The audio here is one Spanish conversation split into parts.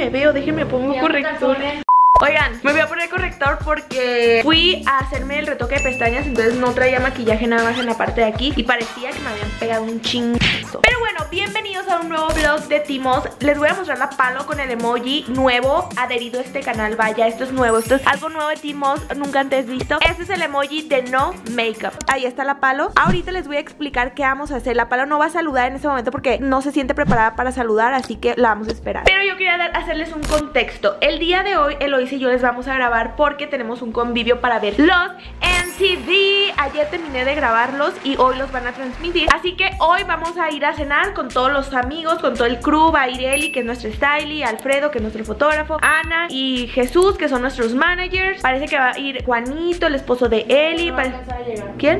me veo, déjenme pongo corrector. Oigan, me voy a poner corrector porque fui a hacerme el retoque de pestañas, entonces no traía maquillaje nada más en la parte de aquí y parecía que me habían pegado un chingazo. Pero bueno, bienvenidos a un nuevo vlog de Timos. Les voy a mostrar la palo con el emoji nuevo adherido a este canal. Vaya, esto es nuevo, esto es algo nuevo de Timos, nunca antes visto. Este es el emoji de no makeup. Ahí está la palo. Ahorita les voy a explicar qué vamos a hacer. La palo no va a saludar en este momento porque no se siente preparada para saludar, así que la vamos a esperar. Pero yo quería hacerles un contexto. El día de hoy Eloisa y yo les vamos a grabar porque tenemos un convivio para ver los MTV. Ayer terminé de grabarlos y hoy los van a transmitir, así que hoy vamos a ir a cenar con todos los amigos, con todo el crew. Va a ir Eli, que es nuestro stylie, Alfredo, que es nuestro fotógrafo, Ana y Jesús, que son nuestros managers. Parece que va a ir Juanito, el esposo de Eli. ¿Quién?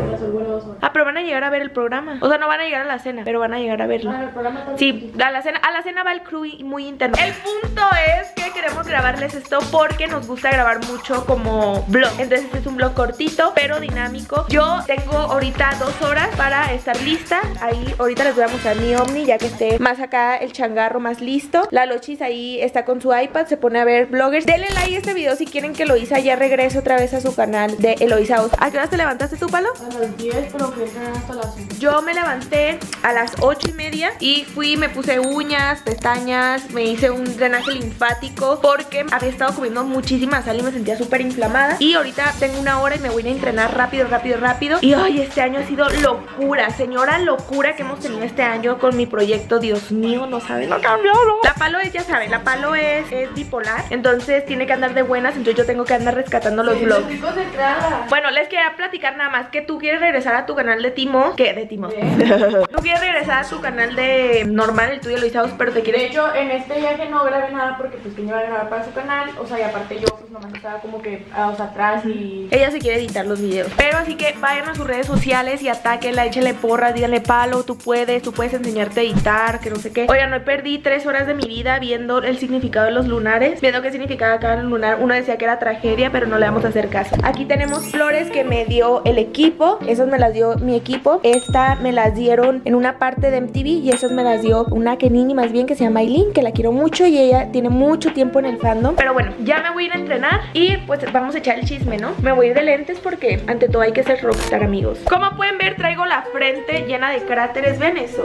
Ah, pero van a llegar a ver el programa. O sea, no van a llegar a la cena, pero van a llegar a verlo. Sí, a la cena va el crew muy interno. El punto es que queremos grabarles esto porque nos gusta grabar mucho como vlog. Entonces este es un vlog cortito pero dinámico. Yo tengo ahorita 2 horas para estar lista. Ahí ahorita les voy a mostrar mi Omni, ya que esté más acá el changarro más listo. La Lochis ahí está con su iPad, se pone a ver vloggers. Denle like a este video si quieren que Eloisa ya regrese otra vez a su canal de Eloisa Oz. ¿A qué hora te levantaste tú, Palo? A las 10, pero fui a entrenar hasta las 5. Yo me levanté a las 8:30 y fui, me puse uñas, pestañas, me hice un drenaje linfático porque había estado comiendo muchísima sal y me sentía súper inflamada. Y ahorita tengo 1 hora y me voy a entrenar rápido. Y ay, este año ha sido locura, señora locura que hemos tenido este año con mi proyecto. Dios mío, no saben, no ha cambiado. La Palo es, ya saben, la Palo es bipolar, entonces tiene que andar de buenas, entonces yo tengo que andar rescatando los vlogs. Bueno, les quería platicar nada más que tú quieres regresar a tu canal de Timos. ¿Qué? De Timos. Tú quieres regresar a tu canal de normal, el tuyo, Eloisa Oz, pero te quieres... De hecho, en este viaje no grabé nada porque pues tenía que grabar para su canal. O sea, y aparte yo pues nomás estaba como que atrás y... Ella se quiere editar los videos. Pero así que vayan a sus redes sociales y atáquenla, échenle porras, díganle Palo, tú puedes enseñarte a editar, que no sé qué. Oigan, hoy perdí 3 horas de mi vida viendo el significado de los lunares, viendo qué significaba cada lunar. Uno decía que era tragedia, pero no le vamos a hacer caso. Aquí tenemos flores que me dio el equipo. Esas me las dio mi equipo. Esta me las dieron en una parte de MTV y esas me las dio una Kenini más bien, que se llama Aileen, que la quiero mucho y ella tiene mucho tiempo en el fandom. Pero bueno, ya me voy a ir a entrenar y pues vamos a echar el chisme, ¿no? Me voy a ir de lentes porque ante todo hay que ser rockstar, amigos. Como pueden ver, traigo la frente llena de cráteres. ¿Ven eso?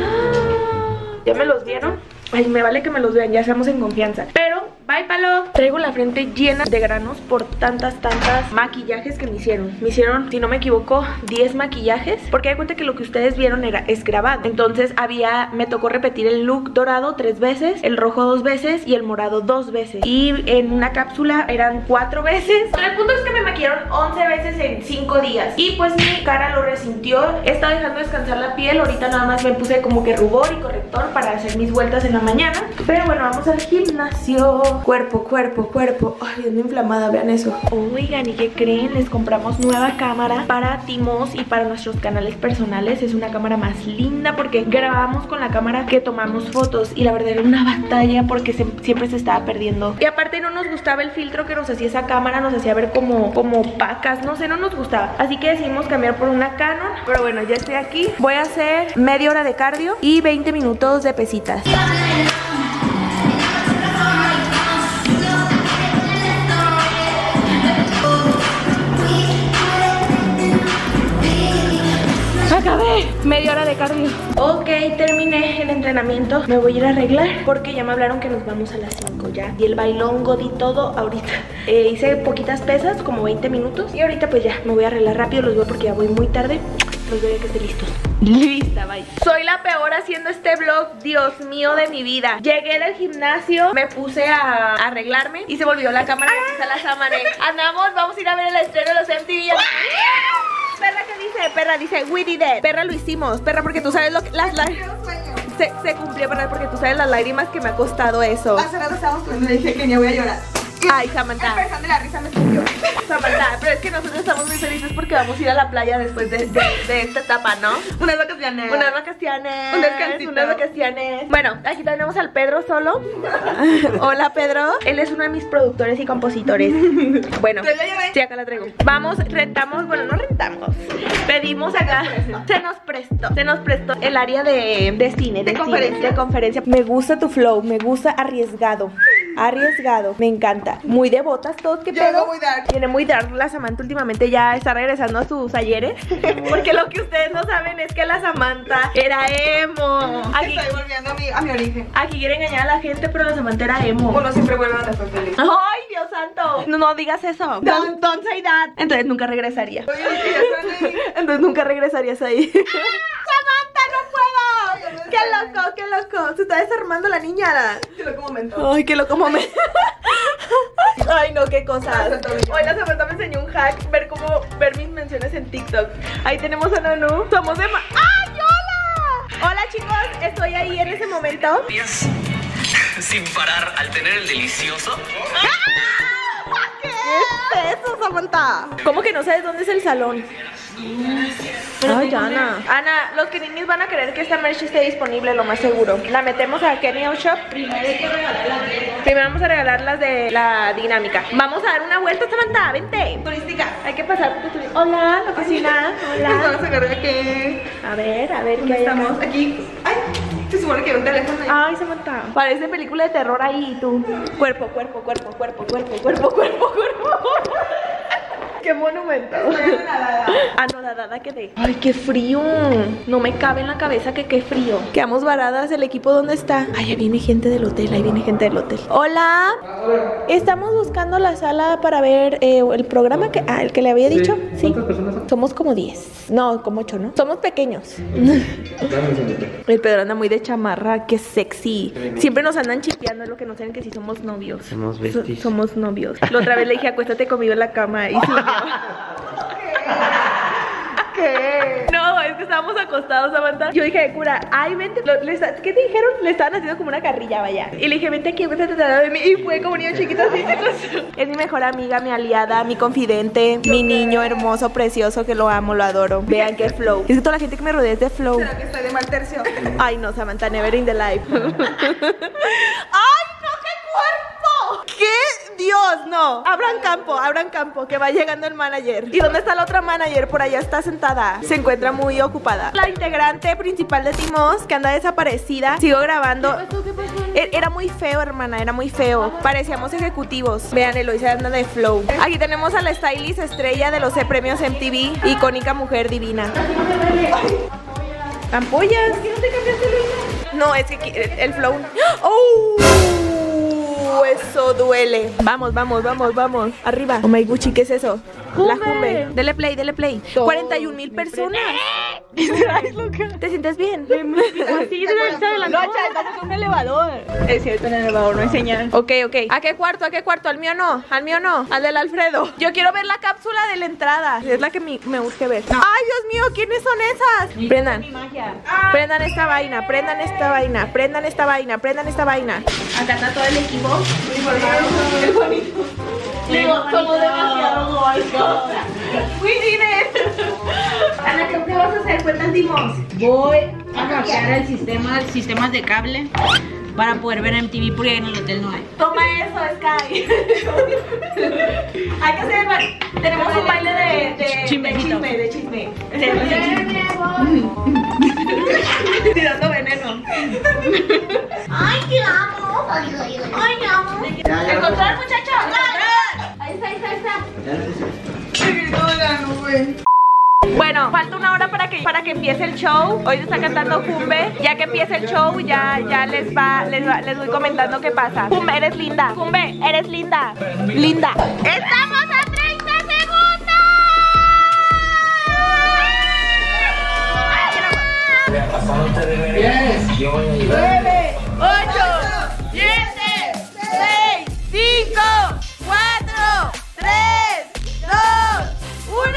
¿Ya me los vieron? Ay, me vale que me los vean, ya estamos en confianza. Pero, bye, Palo. Traigo la frente llena de granos por tantas maquillajes que me hicieron. Me hicieron, si no me equivoco, 10 maquillajes. Porque hay cuenta que lo que ustedes vieron es grabado. Entonces me tocó repetir el look dorado 3 veces, el rojo 2 veces y el morado 2 veces. Y en una cápsula eran 4 veces. Pero el punto es que me maquillaron 11 veces en 5 días. Y pues mi cara lo resintió. He estado dejando descansar la piel. Ahorita nada más me puse como que rubor y corrector para hacer mis vueltas en la mañana. Pero bueno, vamos al gimnasio. Cuerpo. Ay, ando inflamada, vean eso. Oigan, ¿y qué creen? Les compramos nueva cámara para Timos y para nuestros canales personales. Es una cámara más linda porque grabamos con la cámara que tomamos fotos y la verdad era una batalla porque siempre se estaba perdiendo. Y aparte no nos gustaba el filtro que nos hacía esa cámara, nos hacía ver como opacas, no sé, no nos gustaba. Así que decidimos cambiar por una Canon. Pero bueno, ya estoy aquí. Voy a hacer media hora de cardio y 20 minutos de pesitas. Acabé, media hora de cardio. Ok, terminé el entrenamiento. Me voy a ir a arreglar porque ya me hablaron que nos vamos a las 5 ya. Y el bailongo di todo ahorita. Hice poquitas pesas, como 20 minutos. Y ahorita pues ya, me voy a arreglar rápido. Los veo porque ya voy muy tarde. Los veo que estén listos. Lista, bye. Soy la peor haciendo este vlog, Dios mío de mi vida. Llegué del gimnasio, me puse a arreglarme y se volvió la cámara y quizá las amaré. Andamos, vamos a ir a ver el estreno de los MTV. Perra, ¿qué dice? Perra dice, we did it. Perra, lo hicimos. Perra, porque tú sabes lo que... Se cumplió, ¿verdad? Porque tú sabes las lágrimas que me ha costado eso. Hace rato estábamos comiendo y dije que ni voy a llorar. Ay, Samantha. Empezando la risa me escupió. Samantha, pero es que nosotros estamos muy felices porque vamos a ir a la playa después de esta etapa, ¿no? Unas vacaciones. Unas vacaciones. Un descansito. Unas vacaciones. Bueno, aquí tenemos al Pedro solo. Hola, Pedro. Él es uno de mis productores y compositores. Bueno, ¿Te la llevé? sí, acá la traigo. Vamos, rentamos, bueno, no rentamos. Pedimos acá. Se nos prestó el área de cine, de conferencia. de conferencia. Me gusta tu flow, me gusta arriesgado. Arriesgado, me encanta. Muy devotas todos, ¿qué Yo pedo? vengo muy dark. Viene muy dark la Samantha últimamente, ya está regresando a sus ayeres. Porque lo que ustedes no saben es que la Samantha era emo. Aquí, Estoy volviendo a mi origen. aquí quiere engañar a la gente, pero la Samantha era emo. Uno siempre vuelve a estar feliz. ¡Ay, Dios santo! No digas eso. Don't say that. Entonces nunca regresaría. Oye, es que ya están ahí. Entonces nunca regresarías ahí. ¡Samantha, no puedo! ¡Qué loco, qué loco! Se está desarmando la niña. Te lo como mentón. Ay, qué loco momento. Ay, no, qué cosas. Pasa, tobillo. Hoy la Samantha me enseñó un hack, ver mis menciones en TikTok. Ahí tenemos a Nanu. Somos de ¡ay, hola! Hola, chicos, estoy ahí en ese momento. Días sin parar al tener el delicioso. ¿Qué es eso, Samantha? ¿Cómo que no sabes dónde es el salón? Ay, Ana. Ana, los Keninis van a querer que esta merch esté disponible, lo más seguro. La metemos a Kenny Shop. Primero vamos a regalar las de la dinámica. Vamos a dar una vuelta, Samantha, vente. Turística. Hay que pasar por tu Hola, la oficina. Vamos Hola. a agarrar que A ver, ¿qué ¿dónde hay acá? estamos? Aquí. Ay, se supone que hay un teléfono ahí. Ay, Samantha. Parece película de terror ahí, tú. Cuerpo. Qué monumento. Anodadada quedé. Ay, qué frío. No me cabe en la cabeza que qué frío. Quedamos varadas. ¿El equipo dónde está? Ay, ahí viene gente del hotel. Ahí viene gente del hotel. Hola. Estamos buscando la sala para ver el programa que... el que le había dicho. Sí. ¿Cuántas personas son? Somos como 10. No, como 8, ¿no? Somos pequeños. El Pedro anda muy de chamarra. Qué sexy. Siempre nos andan chipeando. Es lo que no saben que sí somos novios. Somos besties. Somos novios. La otra vez le dije, acuéstate conmigo en la cama. Y sí. ¿Qué? No, es que estábamos acostados, Samantha. Yo dije, de cura, ay, vente. ¿Qué te dijeron? Le estaban haciendo como una carrilla, vaya. Y le dije, vente aquí, vente a tratar de mí. Y fue como un niño chiquito así. Es mi mejor amiga, mi aliada, mi confidente, mi niño hermoso, precioso, que lo amo, lo adoro. Vean qué flow. Es que toda la gente que me rodea es de flow. ¿Será que estoy de mal tercio? Ay, no, Samantha, never in the life. ¡Ay, no, qué cuerpo! ¿Qué? Dios, no. Abran campo, que va llegando el manager. ¿Y dónde está la otra manager? Por allá está sentada. Se encuentra muy ocupada. La integrante principal de Timos, que anda desaparecida. Sigo grabando. ¿Qué pasó? Era muy feo, hermana, era muy feo. Parecíamos ejecutivos. Vean, Eloisa anda de flow. Aquí tenemos a la stylist estrella de los premios MTV. Icónica mujer divina. ¿Ampollas? ¿Por qué no te cambiaste el hilo? No, es que el flow. ¡Oh! Eso duele. Vamos. Arriba. Oh my Gucci, ¿qué es eso? La Jumbe. Dele play. 41,000 personas. ¿Te sientes bien? Sí, no, chaval, estamos en un elevador. Es cierto, en el elevador no hay señal. Ok. ¿A qué cuarto? Al mío no. Al del Alfredo. Yo quiero ver la cápsula de la entrada. Es la que me urge ver. Ay, Dios mío, ¿quiénes son esas? Prendan. Mi magia. Prendan esta vaina. Acá está todo el equipo. Es bonito. Digo, somos demasiado guayos. We did it. Ana, ¿qué vas a hacer? Cuéntanos. Voy a hackear sistemas de cable para poder ver MTV porque en el hotel no hay. Toma eso, Sky. Hay que hacer. Tenemos un baile de chisme. Tirando veneno. Ay, te amo. Ay, te amo. ¿Encontrar, muchachos? Ahí está. Se gritó de la nube. Bueno, falta una hora para que empiece el show. Hoy se está cantando Jumbe. Ya que empiece el show, ya les voy comentando qué pasa. Jumbe, eres linda. Linda. ¡Estamos a 30 segundos! 9, 8, 7, 6, 5, 4, 3, 2, 1.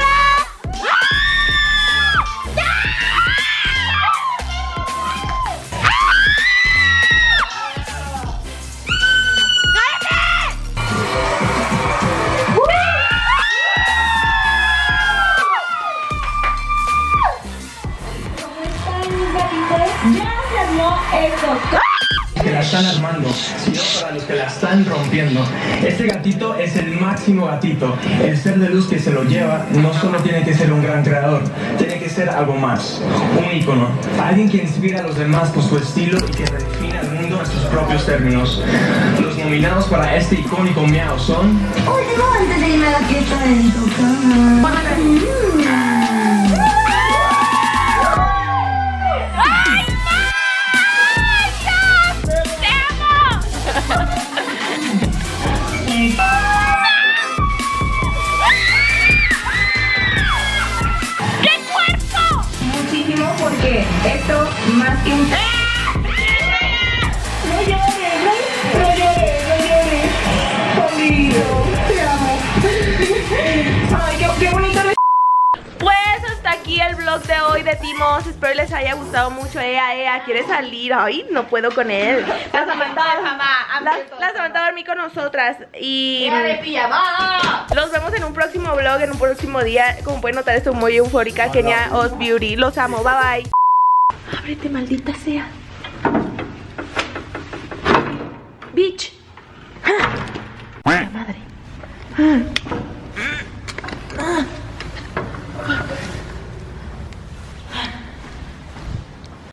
están armando, sino para los que la están rompiendo. Este gatito es el máximo gatito. El ser de luz que se lo lleva no solo tiene que ser un gran creador, tiene que ser algo más, un ícono, alguien que inspira a los demás por su estilo y que redefine al mundo en sus propios términos. Los nominados para este icónico miau son... Últimamente dime la que está en tu cama. Muchísimo porque esto más que un... No llores, conmigo, te amo. Ay, qué bonito. Pues hasta aquí el vlog de hoy de Timos. Espero les haya gustado mucho. Quiere salir. Ay, no puedo con él. La Samantha va a dormir con nosotras. Y los vemos en un próximo vlog, en un próximo día. Como pueden notar, estoy muy eufórica. Kenia Oz Beauty. Los amo. Bye bye. Ábrete, maldita sea. Bitch.